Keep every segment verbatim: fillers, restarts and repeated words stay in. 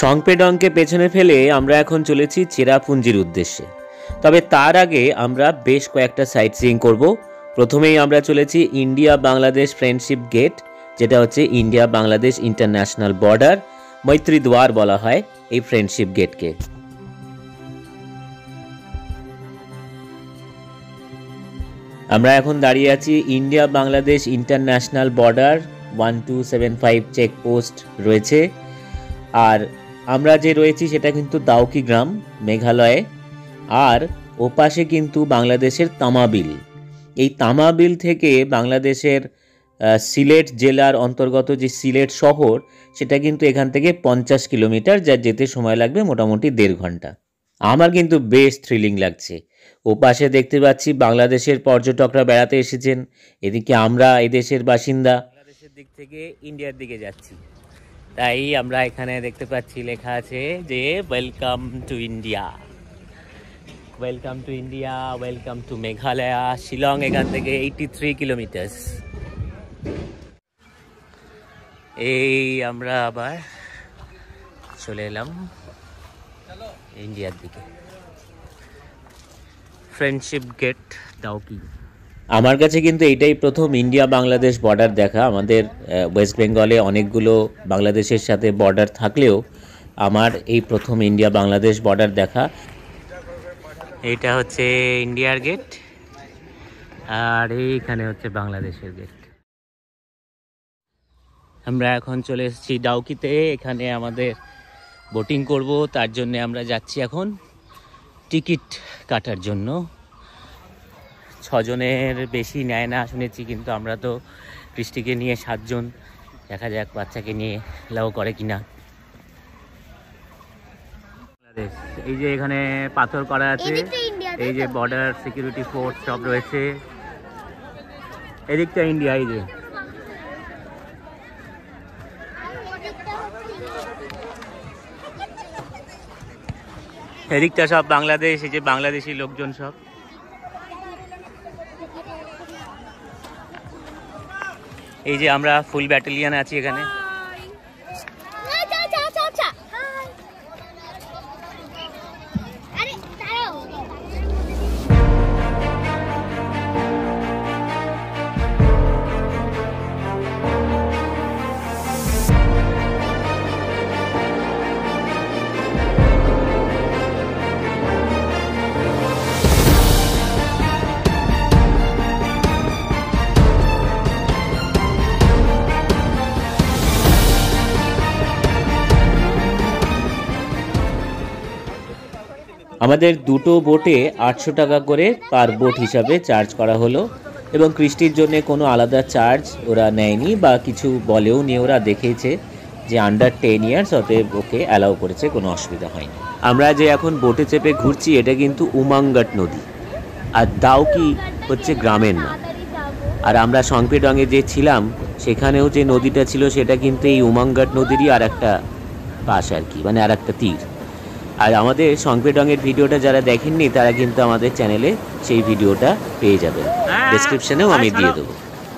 সংপেডংকে পেছনে ফেলে আমরা এখন চলেছি চেরাপুঞ্জির উদ্দেশ্যে। তবে তার আগে আমরা বেশ কয়েকটা সাইট সিইং করব। প্রথমেই আমরা চলেছি ইন্ডিয়া বাংলাদেশ ফ্রেন্ডশিপ গেট, যেটা হচ্ছে ইন্ডিয়া বাংলাদেশ ইন্টারন্যাশনাল বর্ডার, মৈত্রী দ্বার বলা হয় এই ফ্রেন্ডশিপ গেটকে। আমরা এখন দাঁড়িয়ে আছি India Bangladesh international border, one two seven five checkpost রয়েছে। আর আমরা যে রয়েছি সেটা কিন্তু দাউকি গ্রাম, মেঘালয়ে। আর ওপাশে কিন্তু বাংলাদেশের তামাবিল। এই তামাবিল থেকে বাংলাদেশের সিলেট জেলার অন্তর্গত যে সিলেট শহর, সেটা কিন্তু এখান থেকে পঞ্চাশ কিলোমিটার, যা যেতে সময় লাগবে মোটামুটি দেড় ঘন্টা। আমার কিন্তু বেশ থ্রিলিং লাগছে। ওপাশে দেখতে পাচ্ছি বাংলাদেশের পর্যটকরা বেড়াতে এসেছেন, এদিকে আমরা এদেশের বাসিন্দা বাংলাদেশের দিক থেকে ইন্ডিয়ার দিকে যাচ্ছি। তাই আমরা এখানে দেখতে পাচ্ছি লেখা আছে যে welcome to India, welcome to India, welcome to Meghalaya. Shillong এখান থেকে এইটি থ্রি কিলোমিটার্স। এই আমরা আবার চলে এলাম ইন্ডিয়ার দিকে। Friendship gate, Dawki. আমার কাছে কিন্তু এইটাই প্রথম ইন্ডিয়া বাংলাদেশ বর্ডার দেখা। আমাদের ওয়েস্ট বেঙ্গলে অনেকগুলো বাংলাদেশের সাথে বর্ডার থাকলেও আমার এই প্রথম ইন্ডিয়া বাংলাদেশ বর্ডার দেখা। এইটা হচ্ছে ইন্ডিয়ার গেট, আর এইখানে হচ্ছে বাংলাদেশের গেট। আমরা এখন চলে এসেছি ডাউকিতে। এখানে আমাদের বোটিং করব, তার জন্য আমরা যাচ্ছি এখন টিকিট কাটার জন্য। ছজনের বেশি নেয় না শুনেছি, কিন্তু আমরা তো কৃষ্টিকে নিয়ে সাতজন, দেখা যাক বাচ্চাকে নিয়ে লাও করে কিনা। এই যে এখানে পাথর করা আছে, এই যে বর্ডার সিকিউরিটি ফোর্স সব রয়েছে। এদিকটা ইন্ডিয়া, এই যে এদিকটা সব বাংলাদেশ, এই যে বাংলাদেশি লোকজন সব। এই যে আমরা ফুল ব্যাটালিয়ন আছি এখানে। আমাদের দুটো বোটে আটশো টাকা করে পার বোট হিসাবে চার্জ করা হলো, এবং কৃষ্টির জন্য কোনো আলাদা চার্জ ওরা নেয়নি বা কিছু বলেও নি। ওরা দেখেছে যে আন্ডার টেন ইয়ার্স, অতএব ওকে অ্যালাউ করেছে, কোনো অসুবিধা হয়নি। আমরা যে এখন বোটে চেপে ঘুরছি এটা কিন্তু উমাঙ্গাট নদী, আর দাউকি হচ্ছে গ্রামের নাম। আর আমরা সংপেডংয়ে যে ছিলাম সেখানেও যে নদীটা ছিল সেটা কিন্তু এই উমাঙ্গাট নদীরই আর একটা পাশ আর কি, মানে আর একটা তীর। আর আমাদের সংপেডংয়ের ভিডিওটা যারা দেখেননি তারা কিন্তু আমাদের চ্যানেলে সেই ভিডিওটা পেয়ে যাবেন, ডেসক্রিপশনেও আমি দিয়ে দেবো।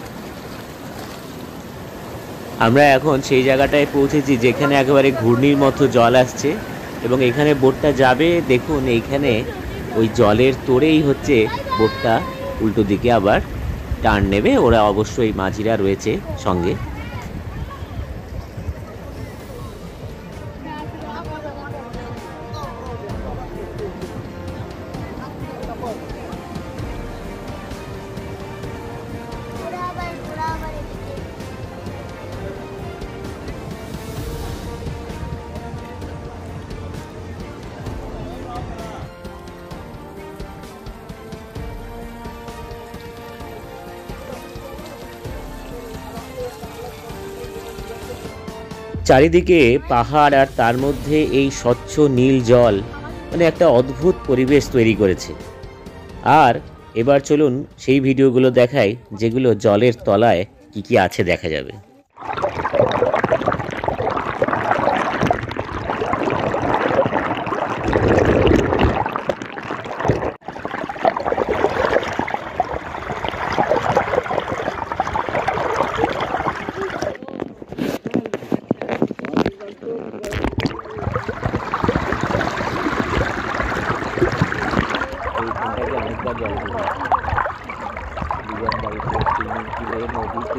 আমরা এখন সেই জায়গাটায় পৌঁছেছি যেখানে একেবারে ঘূর্ণির মতো জল আসছে, এবং এখানে বোটটা যাবে। দেখুন এইখানে ওই জলের তোড়েই হচ্ছে বোটটা উল্টো দিকে আবার টার্ন নেবে। ওরা অবশ্যই মাঝিরা রয়েছে সঙ্গে। চারিদিকে পাহাড়, আর তার মধ্যে এই স্বচ্ছ নীল জল, মানে একটা অদ্ভুত পরিবেশ তৈরি করেছে। আর এবার চলুন সেই ভিডিওগুলো দেখাই যেগুলো জলের তলায় কি কি আছে দেখা যাবে। জলগুলো দুজন বাড়িতে সুইমিং পুলে নদীতে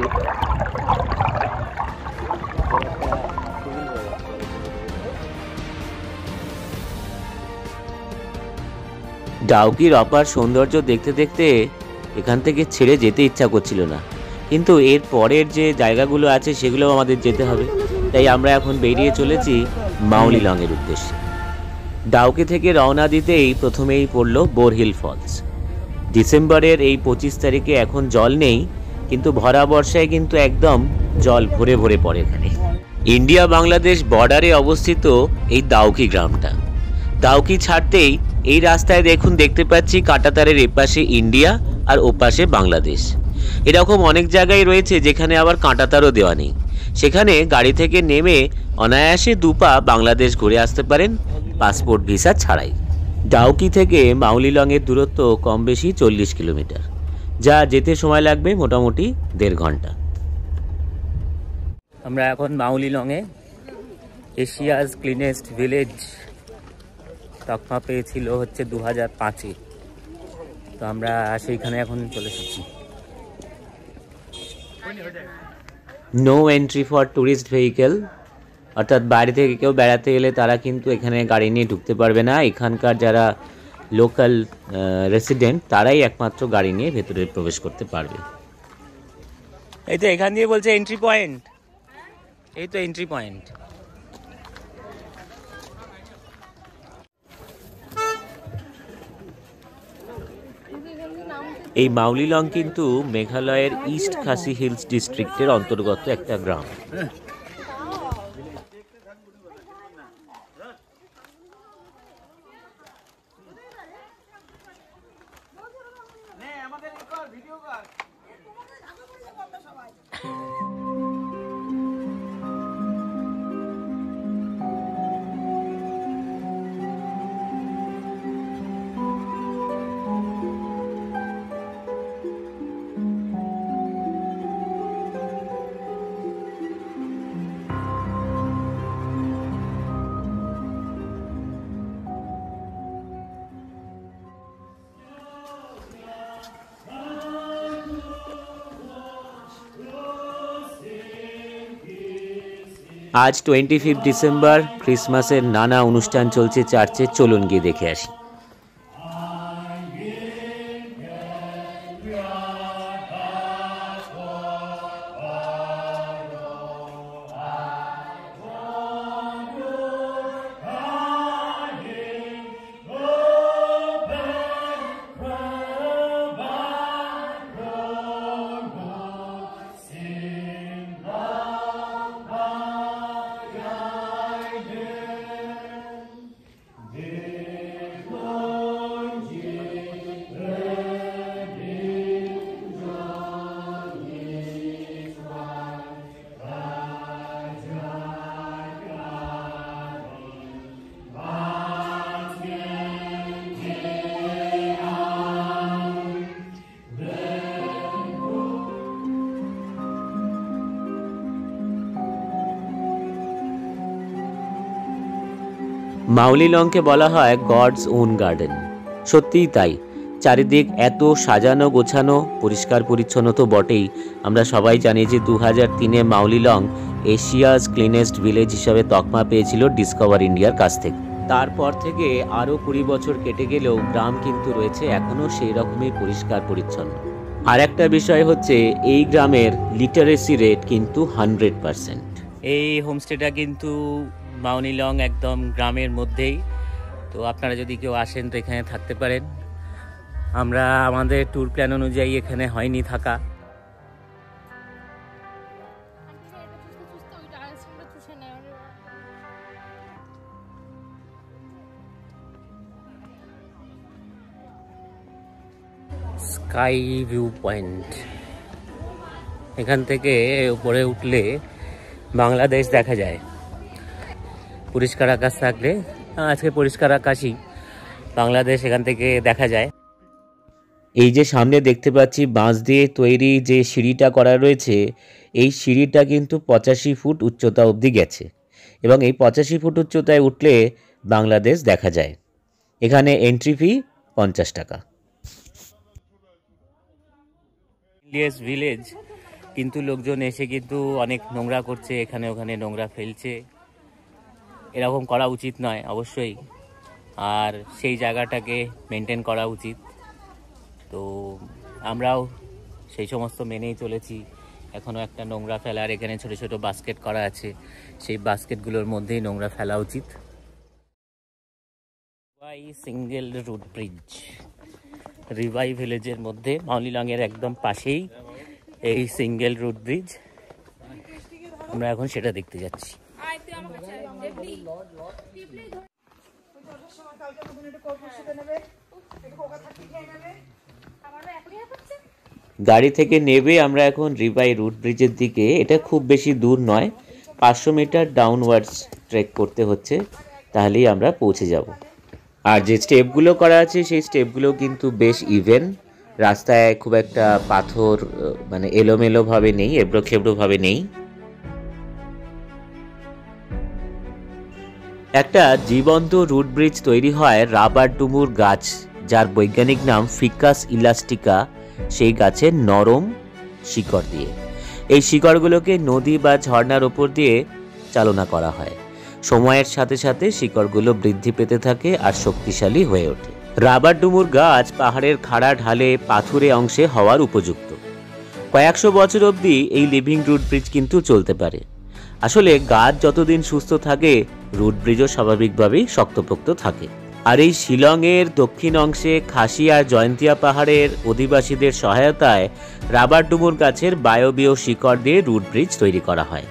ডাউকির অপার সৌন্দর্য দেখতে দেখতে এখান থেকে ছেড়ে যেতে ইচ্ছা করছিল না, কিন্তু এর পরের যে জায়গাগুলো আছে সেগুলো আমাদের যেতে হবে। তাই আমরা এখন বেরিয়ে চলেছি মাউলিলংয়ের উদ্দেশ্যে। ডাউকি থেকে রওনা দিতেই প্রথমেই পড়ল বোরহিল ফলস। ডিসেম্বরের এই পঁচিশ তারিখে এখন জল নেই, কিন্তু ভরা বর্ষায় কিন্তু একদম জল ভরে ভরে পড়ে এখানে। ইন্ডিয়া বাংলাদেশ বর্ডারে অবস্থিত এই দাউকি গ্রামটা। দাউকি ছাড়তেই এই রাস্তায় দেখুন দেখতে পাচ্ছি কাঁটাতারের এপাশে ইন্ডিয়া আর ওপাশে বাংলাদেশ। এরকম অনেক জায়গায় রয়েছে যেখানে আবার কাঁটাতারও দেওয়া নেই, সেখানে গাড়ি থেকে নেমে অনায়াসে দুপা বাংলাদেশ ঘুরে আসতে পারেন পাসপোর্ট ভিসা ছাড়াই। ডাউকি থেকে মাউলিলংয়ের দূরত্ব কম বেশি চল্লিশ কিলোমিটার, যা যেতে সময় লাগবে মোটামুটি দেড় ঘন্টা। আমরা এখন মাউলিলংয়ে এশিয়াজ ক্লিনেস্ট ভিলেজ তকমা পেয়েছিল হচ্ছে দু হাজার পাঁচে, তো আমরা সেইখানে এখন চলে এসেছি। No entry for tourist vehicle, অর্থাৎ বাইরে থেকে কেউ বেড়াতে এলে তারা কিন্তু এখানে গাড়ি নিয়ে ঢুকতে পারবে না। এখানকার যারা লোকাল রেসিডেন্ট তারাই একমাত্র গাড়ি নিয়ে ভেতরে প্রবেশ করতে পারবে। এই তো এখান দিয়ে বলছে এন্ট্রি পয়েন্ট, এই তো এন্ট্রি পয়েন্ট। এই মাউলিলং কিন্তু মেঘালয়ের ইস্ট খাসি হিলস ডিস্ট্রিক্টের অন্তর্গত একটা গ্রাম। আজ টোয়েন্টি ফিফথ ডিসেম্বর, ক্রিসমাসের নানা অনুষ্ঠান চলছে চার্চে। চলুন গিয়ে দেখে আসি। মাউলিলংকে বলা হয় গডস ওন গার্ডেন। সত্যিই তাই, চারিদিক এত সাজানো গোছানো, পরিষ্কার পরিচ্ছন্ন তো বটেই। আমরা সবাই জানি যে দু হাজার তিনে মাউলিলং এশিয়াজ ক্লিনেস্ট ভিলেজ হিসাবে তকমা পেয়েছিল ডিসকভার ইন্ডিয়ার কাছ থেকে। তারপর থেকে আরও কুড়ি বছর কেটে গেলেও গ্রাম কিন্তু রয়েছে এখনও সেই রকমই পরিষ্কার পরিচ্ছন্ন। আর একটা বিষয় হচ্ছে এই গ্রামের লিটারেসি রেট কিন্তু হান্ড্রেড পারসেন্ট। এই হোমস্টেটা কিন্তু মাউলিলং একদম গ্রামের মধ্যেই, তো আপনারা যদি কেউ আসেন তো এখানে থাকতে পারেন। আমরা আমাদের ট্যুর প্ল্যান অনুযায়ী এখানে হয়নি থাকা। স্কাই ভিউ পয়েন্ট, এখান থেকে উপরে উঠলে বাংলাদেশ দেখা যায়। পরিষ্কার আকাশ থাকলে, আজকে পরিষ্কার আকাশই, বাংলাদেশ এখান থেকে দেখা যায়। এই যে সামনে দেখতে পাচ্ছি বাঁশ দিয়ে তৈরি যে সিঁড়িটা করা রয়েছে, এই সিঁড়িটা কিন্তু পঁচাশি ফুট উচ্চতা অবধি গেছে, এবং এই পঁচাশি ফুট উচ্চতায় উঠলে বাংলাদেশ দেখা যায়। এখানে এন্ট্রি ফি পঞ্চাশ টাকা। ভিলেজ, কিন্তু লোকজন এসে কিন্তু অনেক নোংরা করছে, এখানে ওখানে নোংরা ফেলছে। এরকম করা উচিত নয় অবশ্যই, আর সেই জায়গাটাকে মেনটেন করা উচিত। তো আমরাও সেই সমস্ত মেনেই চলেছি। এখনও একটা নোংরা ফেলার এখানে ছোট ছোট বাস্কেট করা আছে, সেই বাস্কেটগুলোর মধ্যেই নোংরা ফেলা উচিত। Riwai single root bridge, Riwai ভিলেজের মধ্যে মাউলিলংয়ের একদম পাশেই এই সিঙ্গেল রুট ব্রিজ। আমরা এখন সেটা দেখতে যাচ্ছি। গাড়ি থেকে নেবে আমরা এখন রিভাই রুট ব্রিজের দিকে। এটা খুব বেশি দূর নয়, পাঁচশো মিটার ডাউনওয়ার্ডস ট্রেক করতে হচ্ছে, তাহলেই আমরা পৌঁছে যাব। আর যে স্টেপগুলো করা আছে সেই স্টেপগুলো কিন্তু বেশ ইভেন, রাস্তায় খুব একটা পাথর মানে এলোমেলোভাবে নেই, এবড়ো খেবড়োভাবে নেই। একটা জীবন্ত রুট ব্রিজ তৈরি হয় রাবার ডুমুর গাছ, যার বৈজ্ঞানিক নাম ফিকাস ইলাস্টিকা, সেই গাছের নরম শিকড় দিয়ে। এই শিকড়গুলোকে নদী বা ঝর্ণার ওপর দিয়ে চালনা করা হয়। সময়ের সাথে সাথে শিকড়গুলো বৃদ্ধি পেতে থাকে আর শক্তিশালী হয়ে ওঠে। রাবার ডুমুর গাছ পাহাড়ের খাড়া ঢালে পাথুরে অংশে হওয়ার উপযুক্ত। কয়েকশো বছর অবধি এই লিভিং রুট ব্রিজ কিন্তু চলতে পারে। আসলে গাছ যতদিন সুস্থ থাকে, রুট ব্রিজও স্বাভাবিকভাবেই শক্তপোক্ত থাকে। আর এই শিলংয়ের দক্ষিণ অংশে খাসি আর জয়ন্তিয়া পাহাড়ের অধিবাসীদের সহায়তায় রাবার ডুমুর গাছের বায়বীয় শিকড় দিয়ে রুট ব্রিজ তৈরি করা হয়।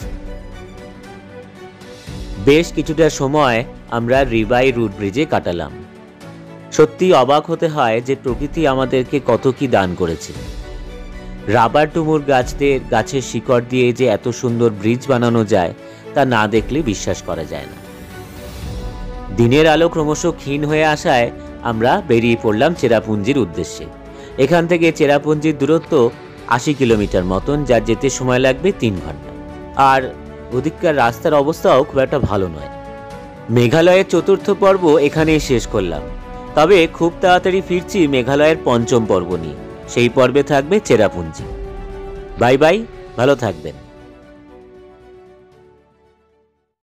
বেশ কিছুটা সময় আমরা রিভাই রুট ব্রিজে কাটালাম। সত্যি অবাক হতে হয় যে প্রকৃতি আমাদেরকে কত কি দান করেছে। রাবার ডুমুর গাছদের গাছের শিকড় দিয়ে যে এত সুন্দর ব্রিজ বানানো যায় তা না দেখলে বিশ্বাস করা যায় না। দিনের আলো ক্রমশ ক্ষীণ হয়ে আসায় আমরা বেরিয়ে পড়লাম চেরাপুঞ্জির উদ্দেশ্যে। এখান থেকে চেরাপুঞ্জির দূরত্ব আশি কিলোমিটার মতন, যা যেতে সময় লাগবে তিন ঘন্টা। আর ওদিককার রাস্তার অবস্থাও খুব একটা ভালো নয়। মেঘালয়ের চতুর্থ পর্ব এখানেই শেষ করলাম, তবে খুব তাড়াতাড়ি ফিরছি মেঘালয়ের পঞ্চম পর্ব নিয়ে। সেই পর্বে থাকবে চেরাপুঞ্জি। বাই বাই, ভালো থাকবেন।